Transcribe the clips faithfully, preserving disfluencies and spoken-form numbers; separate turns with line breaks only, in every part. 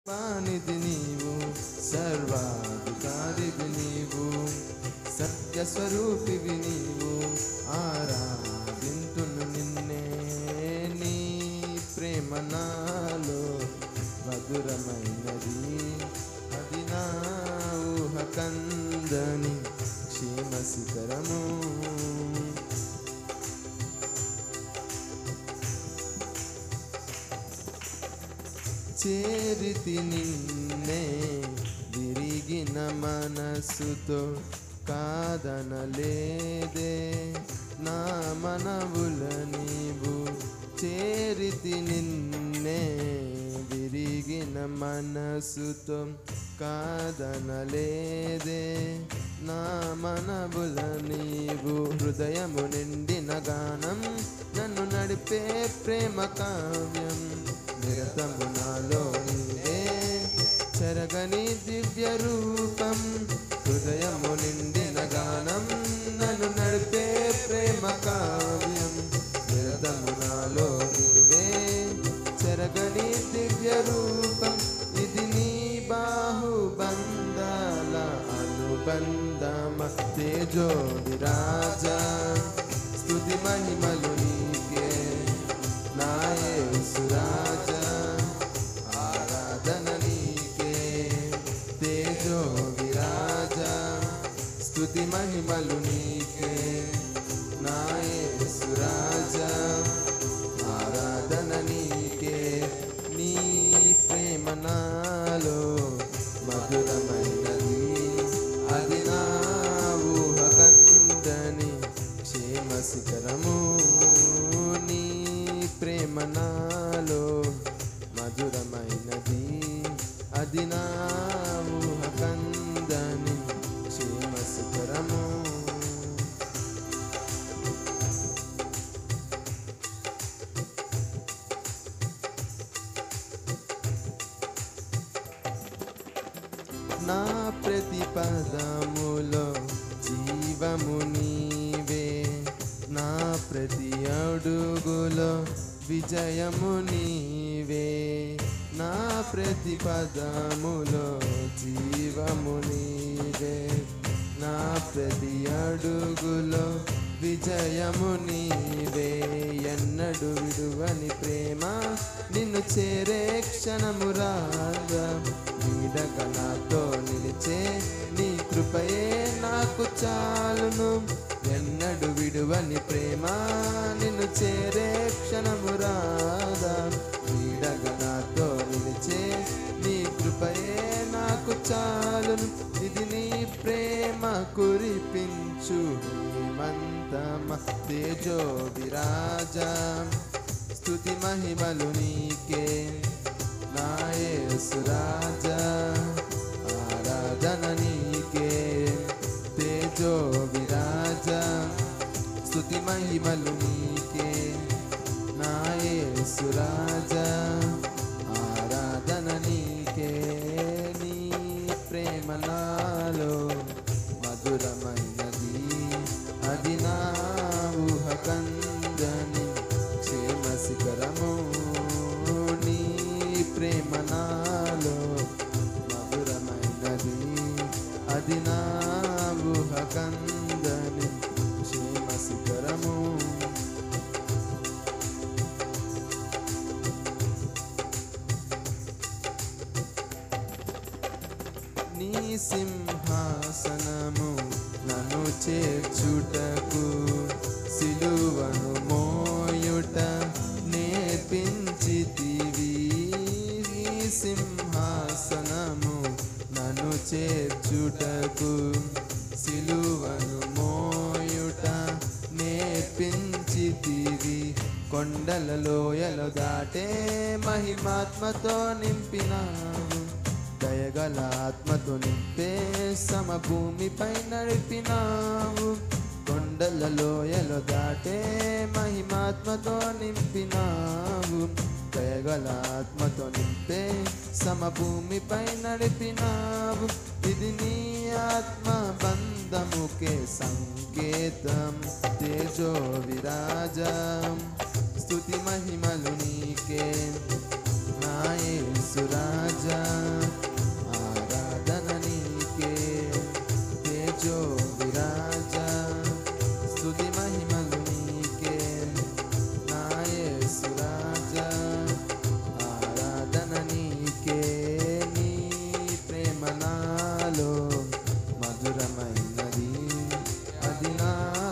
వానిది నీవు, సర్వాధికారివి నీవు, సత్య స్వరూపివి నీవు, ఆరాధింతును నిన్నే. నీ ప్రేమ నాలో మధురమైనది, అది నా ఊహ కందని క్షేమ శిఖరము. చేరితి నిన్నే విరిగిన మనసుతో, కాదనలేదే నా మనవుల నీవు. చేరితి నిన్నే విరిగిన మనసుతో, కాదనలేదే నా మనవుల నీవు. హృదయము నిండిన గానం, నన్ను నడిపే ప్రేమ కావ్యం, నిరతము నాలో నీవే చెరగని దివ్య రూపం. హృదయము నిండిన గానం, నన్ను నడిపే ప్రేమ కావ్యం, నిరతము నాలో నీవే చెరగని దివ్య రూపం. ఇది నీ బాహుబంధాల అనుబంధమ, తేజో విరాజా. స్తుతి మహిమలు నీకే నా యేసు రాజా, ఆరాధన నీకే తేజో విరాజా. స్తుతి మహిమలు నీకే నా యేసు రాజా, ఆరాధన నీకే. నీ ప్రేమ నాలో మధురమైనది, అది నా ఊహ కందని క్షేమ శిఖరము. నీ ప్రేమ నాలో మధురమైనది, అది నా ఊహ కందని క్షేమ శిఖరము. నా ప్రతి పదములో జీవము నీవే, నా ప్రతి అడుగులో విజయము నీవే. నా ప్రతి పదములో జీవము నీవే, నా ప్రతి అడుగులో విజయము నీవే. ఎన్నడు విడువని ప్రేమ, నిన్ను చేరే క్షణము రాగా, నీడగా నాతో నిలిచే నీ కృపయే నాకు చాలును. ఎన్నడు విడువని ప్రేమ, నిన్ను చేరే క్షణము రాగా, నీడగా నాతో నిలిచే నీ కృపయే నాకు చాలును. ఇది నీ ప్రేమ కురిపించు హేమంతమ, తేజో విరాజా. స్తుతి మహిమలు నీకే నా యేసు రాజా, ఆరాధన నీకే తేజో విరాజా. స్తుతి మహిమలు నీకే నా యేసు రాజా, ఆరాధన నీకే. నీ ప్రేమ నాలో మధురమైనది, అది నా ఊహ కందని క్షేమ శిఖరము. నీ ప్రేమ నాలో మధురమైనది, అది నా ఊహ కందని క్షేమ శిఖరము. నీ సింహాసనము నన్ను చేర్చుటకు, సిలువను మోయుట నేర్పించితివి. నీ సింహాసనము నన్ను చేర్చుటకు, సిలువను మోయుట నేర్పించితివి. కొండల లోయలు దాటే మహిమాత్మతో నింపినావు, దయగల ఆత్మతో నింపే సమభూమిపై నడిపినావు. కొండల లోయలు దాటే మహిమాత్మతో నింపినావు, దయగల ఆత్మతో నింపే సమభూమిపై నడిపినావు. ఇది నీ ఆత్మ బంధముకే సంకేతం, తేజో విరాజా. స్తుతి మహిమలు నీకే నా యేసు రాజా ఆరాధన నీకే తేజో విరాజా స్తుతి మహిమలు నీకే నా యేసు రాజా ఆరాధన నీకే నీ ప్రేమ నాలో మధురమైనది అది నా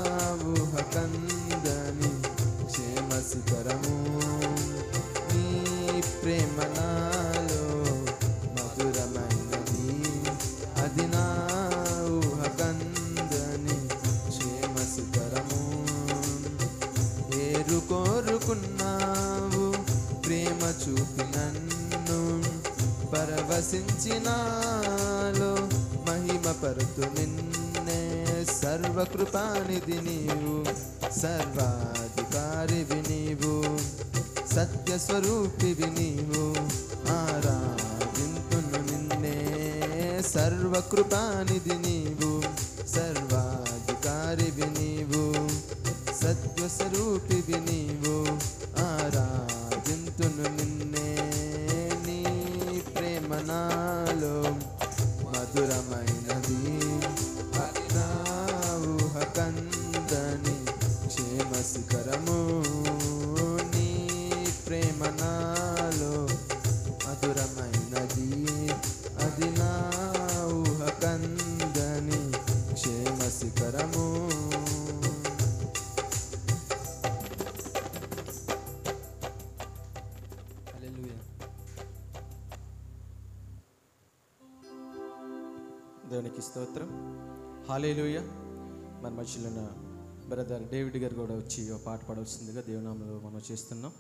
ఊహకందని క్షేమశిఖరము నీ ప్రేమ నాలో మధురమైనది అది నా ఊహకందని క్షేమశిఖరము ఏరు కోరుకున్నావు ప్రేమ చూపి నన్ను పరవశించినాలో మహిమ పరుతు నిన్నే సర్వకృపానిధి నీవు సర్వాధికారివి నీవు సత్య స్వరూపివి నీవు ఆరాధింతును నిన్నే సర్వకృపానిధి నీవు సర్వాధికారివి నీవు సత్య స్వరూపివి నీవు ఆరాధింతును నిన్నే నీ ప్రేమ నాలో మధురమైనది నా ఊహకందని క్షేమశిఖరము నీ ప్రేమ నాలో మధురమైనది అది నా ఊహకందని క్షేమశిఖరము దేవునికి స్తోత్రం. హల్లెలూయా. మన మధ్యలో ఉన్న బ్రదర్ డేవిడ్ గారు కూడా వచ్చి ఒక పాట పాడవలసిందిగా దేవునామములో మనం చేస్తున్నాం.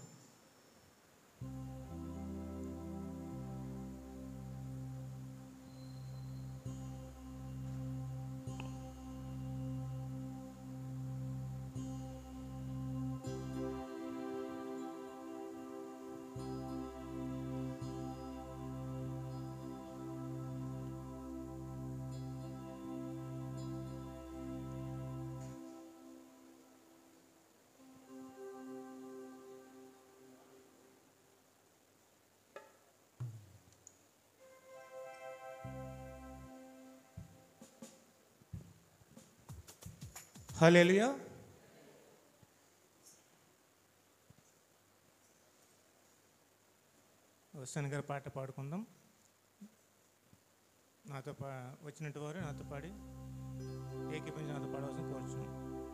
హల్లెలూయా. వస్తాను గారి పాట పాడుకుందాం. నాతో పా వచ్చినట్టు వారు నాతో పాడి ఏకీపించి నాతో పాడవలసిన కోరుచున్నాం.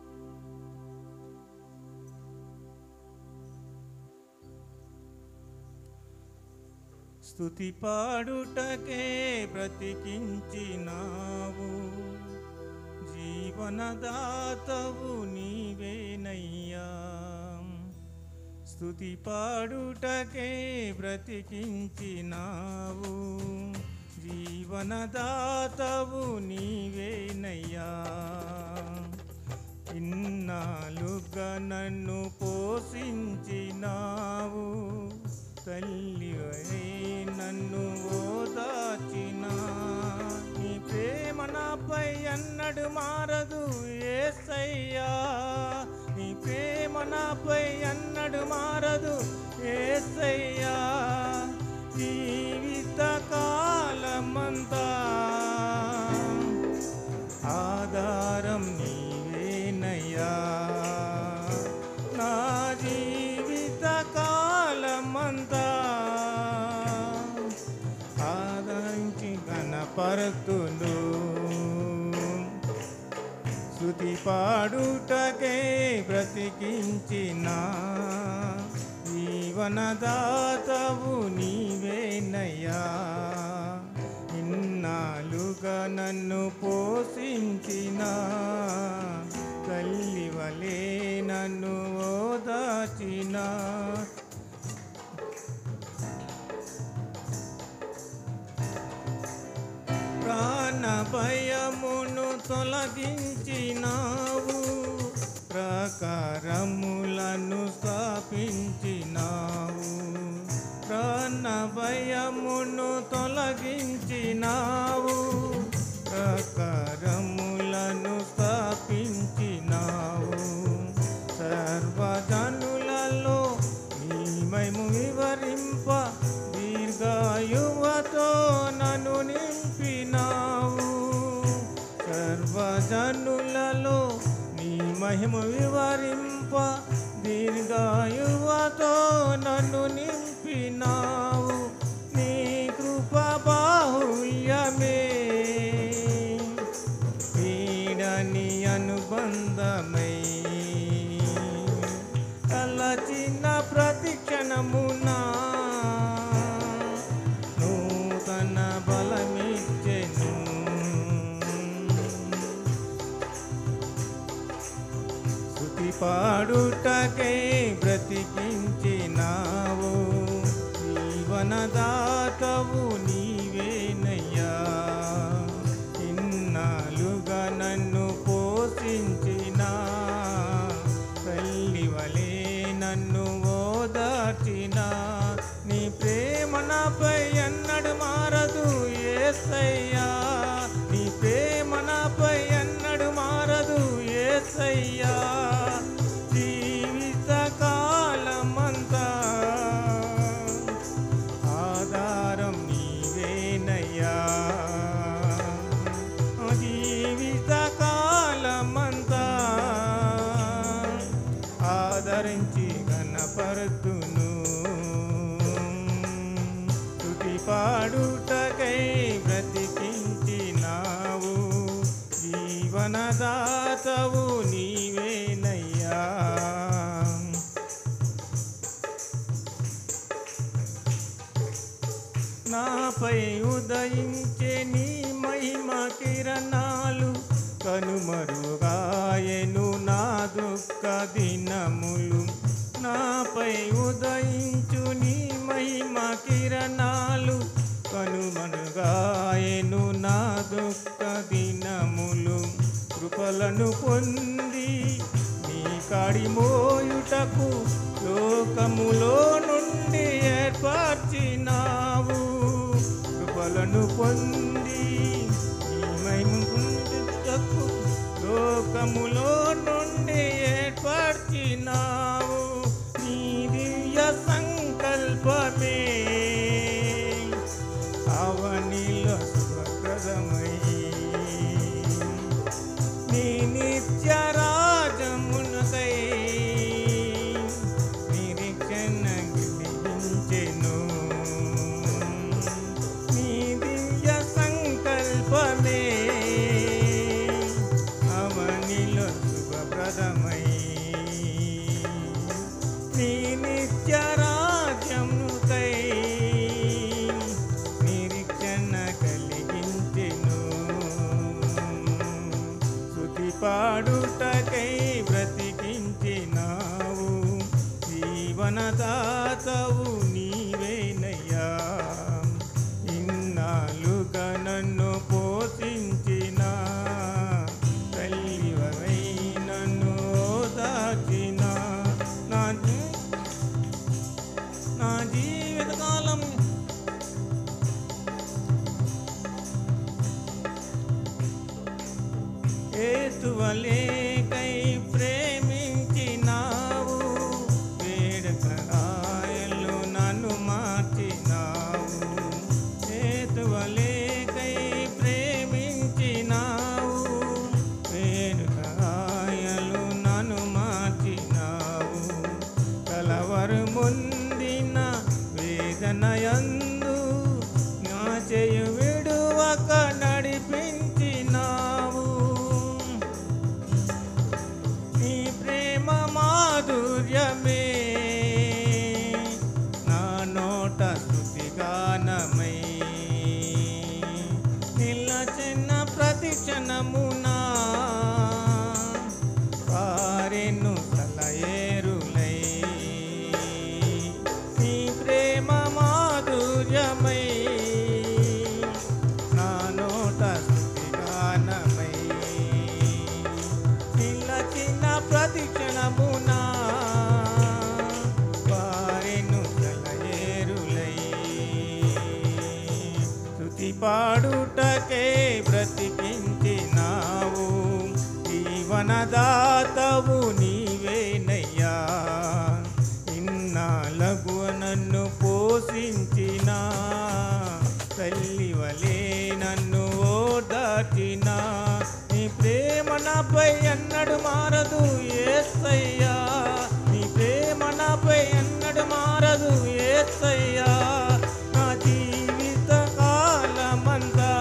స్తుతి పాడుటకే బ్రతికించినావు జీవనదాతవు నీవేనయ్యా. స్తుతి పాడుటకే బ్రతికించినావు జీవనదాతవు నీవేనయ్యా. ఇన్నాళ్ళుగా నన్ను పోషించినావు తల్లివై నన్ను ఓదార్చినా. నీ ప్రేమ నాపై అన్నడు మారదు యేసయ్యా. నీ ప్రేమ నాపై అన్నడు మారదు యేసయ్యా. జీవిత కాలమంతా ఆధారం నీవేనయ్యా. నా జీవిత కాలమంతా ఆదరించి గణపరతును. స్తుతి పాడుటకే బ్రతికించిన జీవనదాతవు నీవేనయ్యా. ఇన్నాళ్ళుగా నన్ను పోషించిన తల్లివలే నన్ను ఓదార్చిన. ప్రాణ భయమును తొలగించినావు ప్రకారములను స్థాపించినావు. ప్రాణ భయమును తొలగించినావు ప్రకారములను స్థాపించినావు. సర్వజనులలో నీ మహిమ వివరింప నన్ను నింపినావు. సర్వజనులలో నీ మహిమ వివరింప దీర్ఘాయువతో నన్ను నింపినావు. నీ కృప బాహుల్యమే పీడని అనుబంధమై తలచిన ప్రతి క్షణమునా నూతన బలమిచ్చెను. స్తుతి పాడుటకై బ్రతికించినావు. జీవనదాతవు నీవేనయ్యా. ఇన్నాళ్ళుగా నన్ను పోషించిన తల్లివలే నన్ను ఓదార్చిన నీ ప్రేమ నాపై ఎన్నడు మారదు యేసయ్యా. నీ ప్రేమ నాపై ఎన్నడు మారదు యేసయ్యా. జీవిత కాలమంతా ఆధారం నీవేనయ్యా. జీవిత కాలమంతా ఆదరించి గణపరుతును. స్తుతి పాడుటకై బ్రతికించినావు. జీవనదాతవు నీవేనయ్యా. నాపై ఉదయించే నీ మహిమ కిరణాలు కనుమరుగాయెను నా దుఃఖ దినములు. నాపై ఉదయించు నీ మహిమ కిరణాలు కనుమరుగాయెను నా దుఃఖ దినములు. కృపలను పొంది నీ కాడి మోయుటకు లోకములో నుండి ఏర్పరిచినావు. కృపలను పొంది నీ మహిమ పొందుటకు లోకములో నుండి ఏర్పరిచినావు. నీ దివ్య సంకల్పమే అవనిలో స్వప్రదమై నీ నిత్య రాజమునకై నిరీక్షణ కలిగించెను. నీ దివ్య సంకల్పమే అవనిలో శుభప్రదమై నీ నిత్య రాజ్యముకై నిరీక్షణ కలిగించెను. స్తుతి పాడుటకై బ్రతికించినావు. జీవనదాతవు నీవేనయ్యా. ఇన్నాళ్ళుగా నన్ను పోషించిన తల్లివై నన్ను ఓదార్చిన నా జీ- నా జీవితకాలం యేసువలేకై ప్రేమించినావు. వేడుకరాయలు నన్ను మార్చినావు. యేసువలేకై ప్రేమించినావు. వేడుకరాయలు నన్ను మార్చినావు. కలవరు ముందిన వేదనయందు నా చేయు విడువక నడిపించినావు. నీ ప్రేమ మాధుర్యమే నా నోట స్తుతిగానమై నిలచిన ప్రతి క్షణమునా పారెను తలయేరులై. నీ ప్రేమ మాధుర్యమై నా నోట స్తుతిగానమై నిలచిన ప్రతి క్షణమునా పారెను తలయేరులై. స్తుతి పాడుటకే బ్రతికించినావు. జీవనదాతవు నీవేనయ్యా. ఇన్నాళ్ళగు నన్ను పోషించిన తల్లి తల్లివలే నన్ను ఓదార్చిన నీ ప్రేమ నాపై ఎన్నడు మారదు యేసయ్యా, నీ ప్రేమ నాపై ఎన్నడు మారదు యేసయ్యా. నా జీవిత కాలమంతా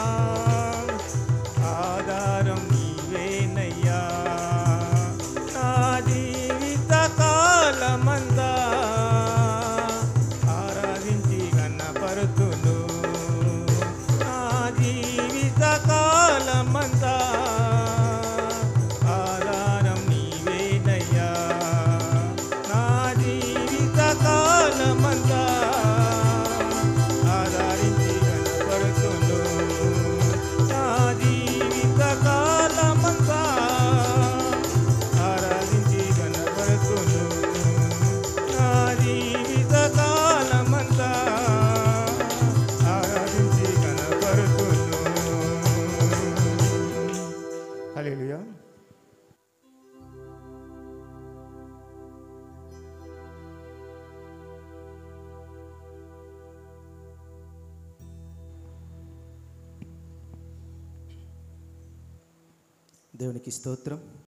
ఆధారం నీవేనయ్యా, నా జీవిత కాలమంతా ఆరాధించి గణపరుతును, నా జీవిత కాలమంతా ఆధారం నీవేనయ్యా, నా జీవిత కాలమంతా ఆరాధించి గణపరుతును, నా జీవిత కాలమంతా ఆరాధించి గణపరుతును, నా జీవిత కాలమంతా ఆరాధించి గణపరుతును. హల్లెలూయా.
దేవునికి స్తోత్రం.